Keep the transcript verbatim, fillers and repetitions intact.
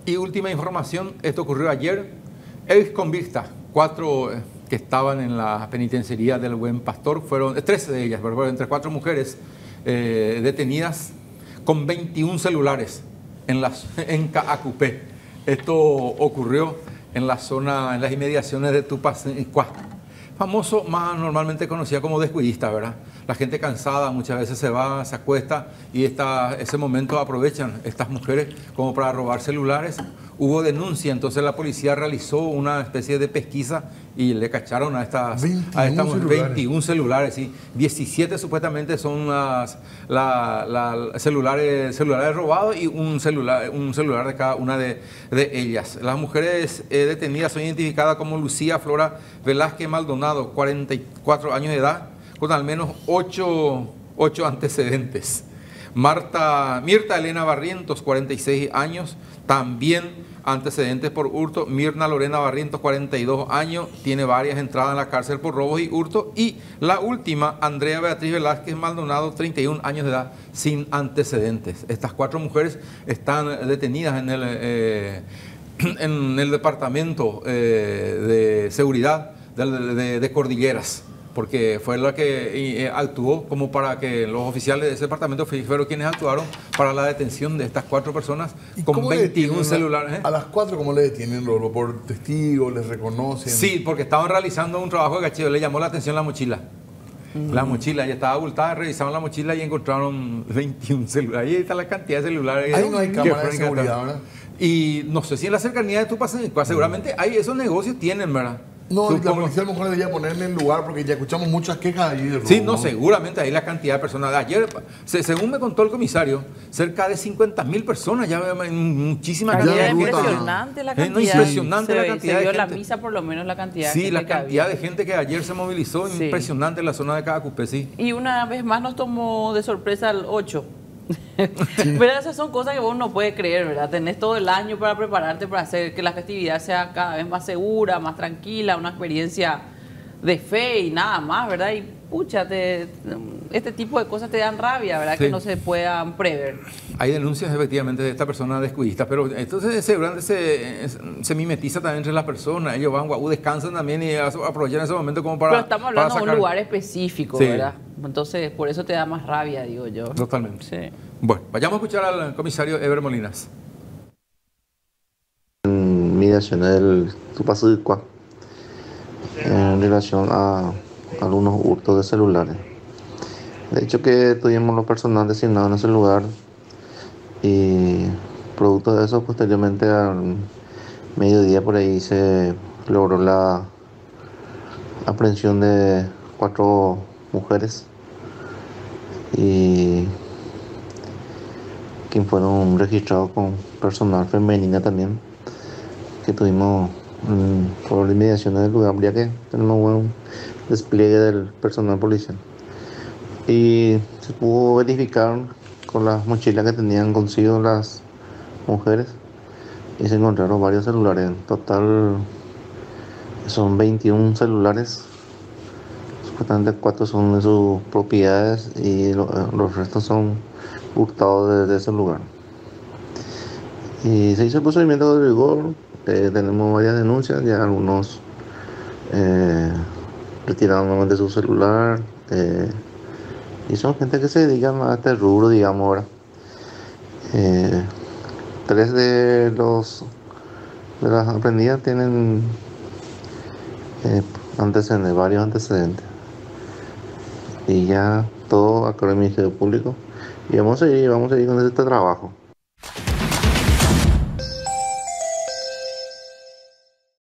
Y última información, esto ocurrió ayer. Ex convictas, cuatro eh, que estaban en la penitenciaría del Buen Pastor, fueron, trece de ellas, pero entre cuatro mujeres eh, detenidas con veintiún celulares en, las, en Caacupé. Esto ocurrió en la zona, en las inmediaciones de Tupacuá. Famoso, más normalmente conocida como descuidista, ¿verdad? La gente cansada muchas veces se va, se acuesta y esta, ese momento aprovechan estas mujeres como para robar celulares. Hubo denuncia, entonces la policía realizó una especie de pesquisa y le cacharon a estas, a estas celulares. veintiún celulares, sí. diecisiete supuestamente son las, la, la, celulares, celulares robados y un celular, un celular de cada una de, de ellas. Las mujeres eh, detenidas son identificadas como Lucía Flora Velázquez Maldonado, cuarenta y cuatro años de edad, con al menos ocho antecedentes. Marta, Mirta Elena Barrientos, cuarenta y seis años, también antecedentes por hurto. Mirna Lorena Barrientos, cuarenta y dos años, tiene varias entradas en la cárcel por robos y hurto. Y la última, Andrea Beatriz Velázquez Maldonado, treinta y un años de edad, sin antecedentes. Estas cuatro mujeres están detenidas en el, eh, en el departamento eh, de seguridad de, de, de Cordilleras, porque fue la que eh, actuó como para que los oficiales de ese departamento fueron quienes actuaron para la detención de estas cuatro personas con veintiún celulares. ¿eh? A las cuatro, ¿cómo le detienen? ¿Por testigos? ¿Les reconocen? Sí, porque estaban realizando un trabajo de cacheo. Le llamó la atención la mochila. Mm. La mochila ya estaba abultada, revisaron la mochila y encontraron veintiún celulares. Ahí está la cantidad de celulares. Ahí no hay cámara de seguridad, ¿verdad? Y no sé si en la cercanía de Tupacuá, seguramente hay esos negocios tienen, ¿verdad? No, la policía a lo mejor debería ponerme en lugar porque ya escuchamos muchas quejas allí de robo. Sí, no, seguramente ahí la cantidad de personas. Ayer, se, según me contó el comisario, cerca de cincuenta mil personas, ya muchísima cantidad. cantidad de impresionante la cantidad. No, impresionante se, la cantidad se dio de la gente. misa por lo menos la cantidad sí, de gente la que cantidad había. de gente que ayer se movilizó, sí. Impresionante en la zona de Caacupé, sí. Y una vez más nos tomó de sorpresa el ocho. Sí. Pero esas son cosas que vos no puedes creer, ¿verdad? Tenés todo el año para prepararte para hacer que la festividad sea cada vez más segura, más tranquila, una experiencia de fe y nada más, ¿verdad? Y pucha, te, este tipo de cosas te dan rabia, ¿verdad? Sí. Que no se puedan prever. Hay denuncias efectivamente de esta persona descuidista, pero entonces seguramente se, se mimetiza también entre las personas. Ellos van, guau, descansan también y aprovechan ese momento como para. Pero estamos hablando sacar... de un lugar específico, sí. ¿verdad? Entonces, por eso te da más rabia, digo yo. Totalmente. Sí. Bueno, vayamos a escuchar al comisario Eber Molinas. Mediación del Tupacuá en relación a algunos hurtos de celulares. De hecho que tuvimos los personal designados en ese lugar y producto de eso posteriormente al mediodía por ahí se logró la aprehensión de cuatro mujeres y quien fueron registrados con personal femenina también que tuvimos mm, por inmediaciones del lugar, ya que tenemos buen despliegue del personal policial y se pudo verificar con las mochilas que tenían consigo las mujeres y se encontraron varios celulares. En total son veintiún celulares, supuestamente cuatro son de sus propiedades y lo, los restos son hurtados desde ese lugar. Y se hizo el procedimiento de rigor, eh, tenemos varias denuncias, ya algunos eh, retiraron nuevamente su celular, eh, y son gente que se dedican a este rubro, digamos ahora. Eh, tres de los de las aprendidas tienen eh, antecedentes, varios antecedentes. Y ya todo a cargo del Ministerio Público. Y vamos a seguir, vamos a seguir con este trabajo.